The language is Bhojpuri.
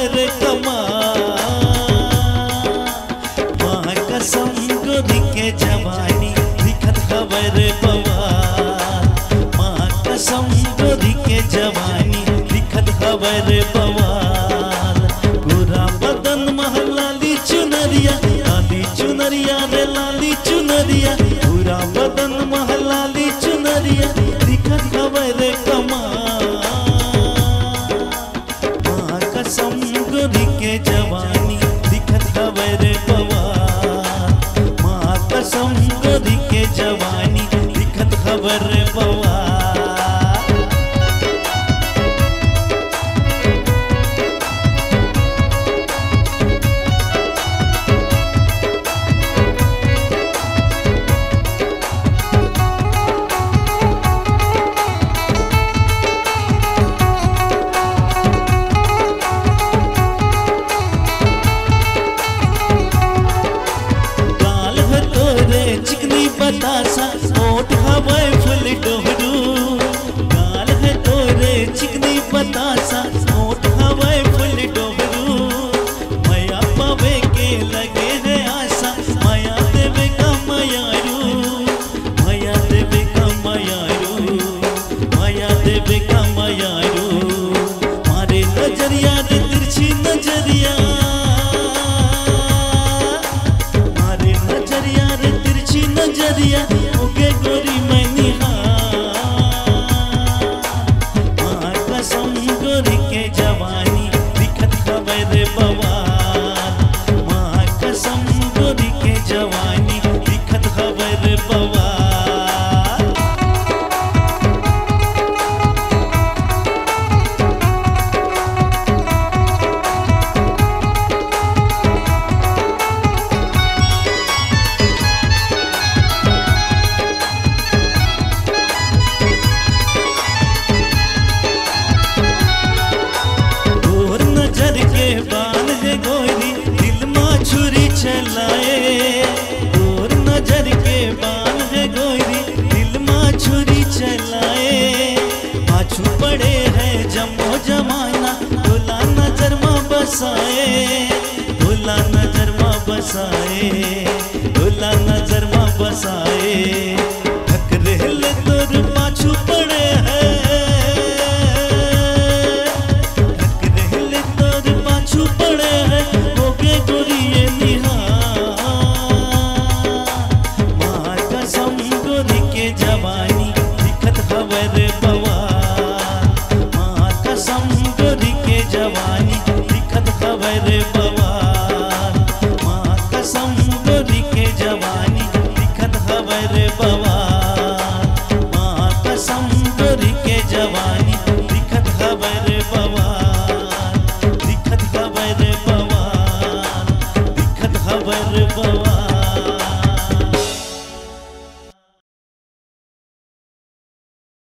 खबर माँ कसम गोरी के जवानी दिखत खबर बवाल। माँ कसम गोरी के जवानी दिखत खबर बवाल। पूरा बदन महलाली चुनरिया रे लाली चुनरिया। पूरा बदन महलाली चुनरिया दिखत खबर माँ कसम गोरी के जवानी दिखत खबर बवाल। माँ कसम गोरी के जवानी दिखत खबर बवाल। चिकनी बतासा ओठ हवाए फुल डोहरू। गाल है तोरे चिकनी बतासा ओठ हवाए फुल डोहरू। माया पावे के लगे है आशा माया देवे का मायारू। माया देवे का मायारू। माया देवे का मायारू। मारे नजरिया रे तिरछी नजरिया। मारे नजरिया रे तिरछी नजरिया ओके गोरी मैनी माँ कसम गोरी के जवानी दिखत खबर बवाल। माँ कसम गोरी के जवानी दिखत खबर बवाल। बाल है गोरी दिल माँ छुरी चलाए। और नजर के बाल है गोरी दिल माँ छुरी चलाए। पाछू पड़े है जमो जमाना भोला नजर माँ बसाए। भोला नजर माँ बसाए। भोला नजर माँ बसाए। थक रहले तोर पाछू पड़े है। पड़े है होके गोरिये निहार। माँ कसम गोरी के जवानी दिखत खबर बवाल। माँ कसम गोरी के जवानी दिखत खबर बवाल। माँ कसम गोरी के जवानी दिखत खबर बवाल। माँ कसम गोरी के जवानी